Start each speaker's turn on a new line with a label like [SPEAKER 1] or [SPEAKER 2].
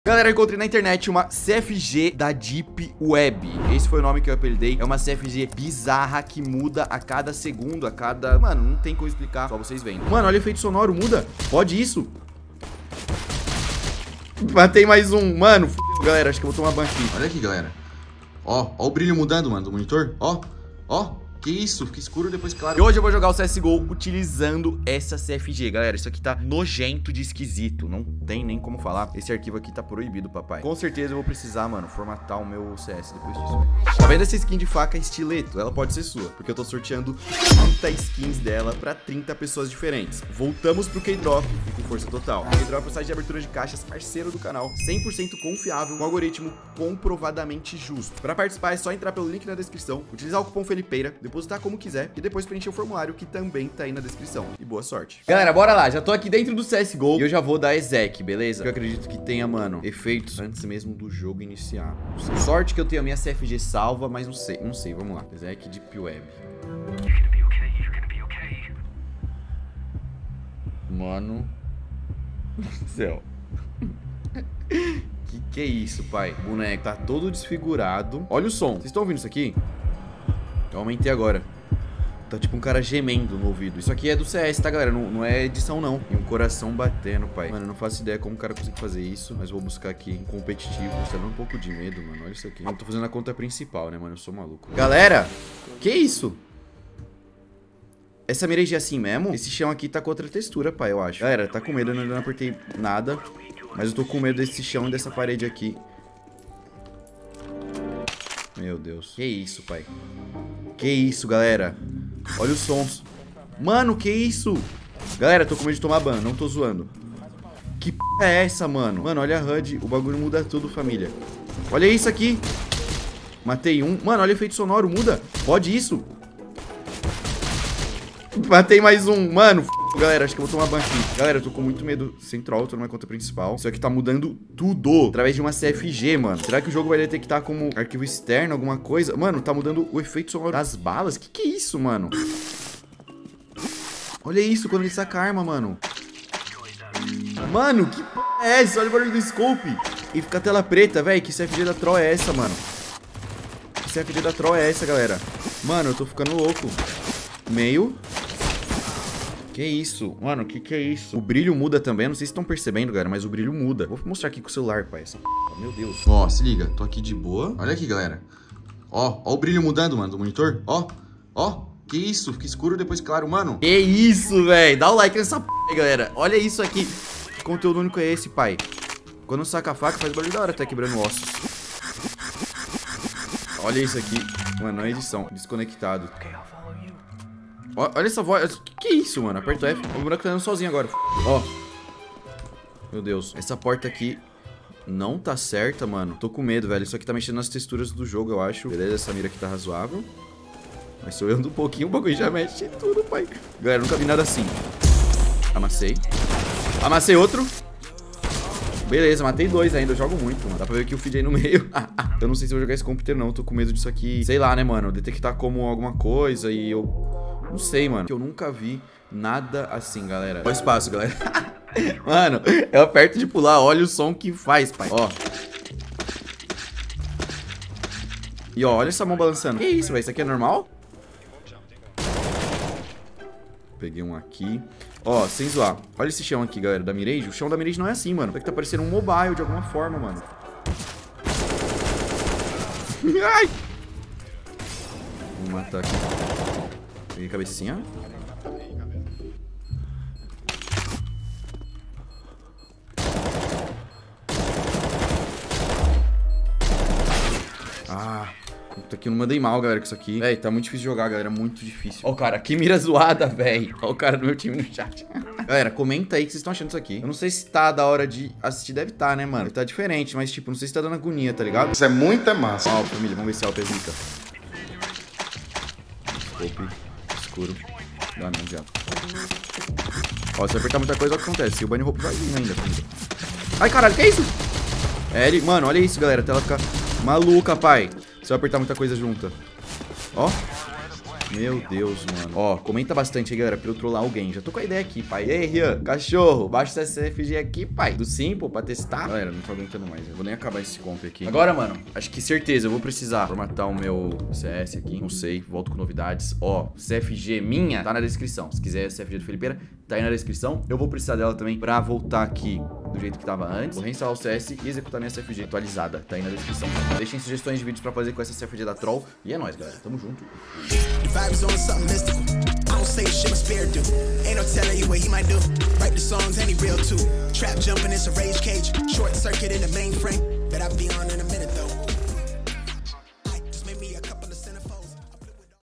[SPEAKER 1] Galera, eu encontrei na internet uma CFG da Deep Web. Esse foi o nome que eu apelidei. É uma CFG bizarra que muda a cada segundo, a cada... Mano, não tem como explicar, só vocês vendo. Mano, olha o efeito sonoro, muda. Pode isso? Matei mais um. Mano, fudeu, galera, acho que eu vou tomar ban aqui.
[SPEAKER 2] Olha aqui, galera. Ó o brilho mudando, mano, do monitor. Ó. Que isso? Fica escuro depois claro.
[SPEAKER 1] E hoje eu vou jogar o CSGO utilizando essa CFG. Galera, isso aqui tá nojento de esquisito. Não tem nem como falar. Esse arquivo aqui tá proibido, papai. Com certeza eu vou precisar, mano, formatar o meu CS depois disso, velho. Tá vendo essa skin de faca estileto? Ela pode ser sua, porque eu tô sorteando 30 skins dela pra 30 pessoas diferentes. Voltamos pro K-Drop e com força total. K-Drop é o site de abertura de caixas, parceiro do canal, 100% confiável, com algoritmo comprovadamente justo. Pra participar é só entrar pelo link na descrição, utilizar o cupom Felipeira, depositar como quiser e depois preencher o formulário que também tá aí na descrição. E boa sorte. Galera, bora lá. Já tô aqui dentro do CSGO e eu já vou dar exec, beleza? Eu acredito que tenha, mano, efeitos antes mesmo do jogo iniciar. Sorte que eu tenho a minha CFG salva, mas não sei. Vamos lá. Exec Deep Web. Mano. Céu. Que é isso, pai? O boneco tá todo desfigurado. Olha o som. Vocês estão ouvindo isso aqui? Eu aumentei agora. Tá tipo um cara gemendo no ouvido. Isso aqui é do CS, tá, galera? Não é edição, não. E um coração batendo, pai. Mano, eu não faço ideia como o cara consegue fazer isso. Mas vou buscar aqui em competitivo. Tá dando um pouco de medo, mano. Olha isso aqui. Eu tô fazendo a conta principal, né, mano? Eu sou maluco. Galera, que isso? Essa miragem é assim mesmo? Esse chão aqui tá com outra textura, pai, eu acho. Galera, tá com medo. Eu não apertei nada. Mas eu tô com medo desse chão e dessa parede aqui. Meu Deus. Que isso, pai? Que isso, galera? Olha os sons. Mano, que isso? Galera, tô com medo de tomar ban, não tô zoando. Que p é essa, mano? Mano, olha a HUD, o bagulho muda tudo, família. Olha isso aqui. Matei um. Mano, olha o efeito sonoro, muda. Pode isso? Matei mais um. Mano, galera, acho que eu vou tomar ban aqui. Galera, eu tô com muito medo. Sem troll, tô numa conta principal. Isso aqui tá mudando tudo através de uma CFG, mano. Será que o jogo vai detectar como arquivo externo, alguma coisa? Mano, tá mudando o efeito sonoro das balas. Que é isso, mano? Olha isso, quando ele saca a arma, mano. Mano, que p é essa? Olha o barulho do scope. E fica a tela preta, velho. Que CFG da troll é essa, mano? Que CFG da troll é essa, galera? Mano, eu tô ficando louco. Meio... Que isso? Mano, que é isso? O brilho muda também, não sei se estão percebendo, galera, mas o brilho muda. Vou mostrar aqui com o celular, pai, essa p... Meu Deus.
[SPEAKER 2] Ó, se liga, tô aqui de boa. Olha aqui, galera. Ó o brilho mudando, mano, do monitor. Ó. Que isso? Fica escuro depois claro, mano.
[SPEAKER 1] Que isso, velho? Dá o like nessa p, galera. Olha isso aqui. Que conteúdo único é esse, pai? Quando saca a faca, faz barulho da hora, tá quebrando ossos. Olha isso aqui. Mano, não é edição. Desconectado. Olha essa voz. Que é isso, mano? Aperta o F. O boneco tá andando sozinho agora. Ó. Meu Deus. Essa porta aqui não tá certa, mano. Tô com medo, velho. Isso aqui tá mexendo nas texturas do jogo, eu acho. Beleza, essa mira aqui tá razoável. Mas se eu ando um pouquinho, o bagulho já mexe tudo, pai. Galera, nunca vi nada assim. Amassei. Amassei outro. Beleza, matei dois ainda. Eu jogo muito, mano. Dá pra ver que o feed aí no meio. Eu não sei se eu vou jogar esse computer, não. Tô com medo disso aqui. Sei lá, né, mano? Detectar como alguma coisa e eu... Não sei, mano. Eu nunca vi nada assim, galera. Olha o espaço, galera. Mano, eu aperto de pular. Olha o som que faz, pai. Ó. E ó, olha essa mão balançando. Que isso, velho? Isso aqui é normal? Peguei um aqui. Ó, sem zoar. Olha esse chão aqui, galera, da Mirage. O chão da Mirage não é assim, mano. Isso aqui tá parecendo um mobile de alguma forma, mano. Ai! Vou matar aqui. Peguei a cabecinha. Puta que eu não mandei mal, galera, com isso aqui. Véi, tá muito difícil de jogar, galera. Muito difícil. Ó, o cara, que mira zoada, véi. Ó, o cara do meu time no chat. Galera, comenta aí o que vocês estão achando disso aqui. Eu não sei se tá da hora de assistir. Deve tá, né, mano? Tá diferente, mas, tipo, não sei se tá dando agonia, tá ligado?
[SPEAKER 2] Isso é muita massa.
[SPEAKER 1] Ó, família, vamos ver se é o zica. Scope. Escuro. Dá não, já. Ó, se eu apertar muita coisa, olha o que acontece. O bunny hope vai vir ainda, família. Ai, caralho, que é isso? É, ele... Mano, olha isso, galera. A tela fica maluca, pai. Se eu apertar muita coisa junta. Ó. Meu Deus, mano. Ó, comenta bastante aí, galera, pra eu trollar alguém. Já tô com a ideia aqui, pai. E aí, Rian, cachorro, baixa essa CFG aqui, pai. Do Simple pra testar. Galera, não tô aguentando mais. Eu vou nem acabar esse comp aqui. Agora, mano, acho que certeza, eu vou precisar formatar o meu CS aqui. Não sei, volto com novidades. Ó, CFG minha tá na descrição. Se quiser a CFG do Felipeira, tá aí na descrição. Eu vou precisar dela também pra voltar aqui do jeito que tava antes. Vou reinstalar o CS e executar minha CFG atualizada. Tá aí na descrição. Deixem sugestões de vídeos pra fazer com essa CFG da Troll. E é nóis, galera. Tamo junto.
[SPEAKER 3] Vibes on something mystical. I don't say shit my spirit do. Ain't no telling you what he might do. Write the songs and he real too. Trap jumping, it's a rage cage. Short circuit in the mainframe. Bet I'll be on in a minute though.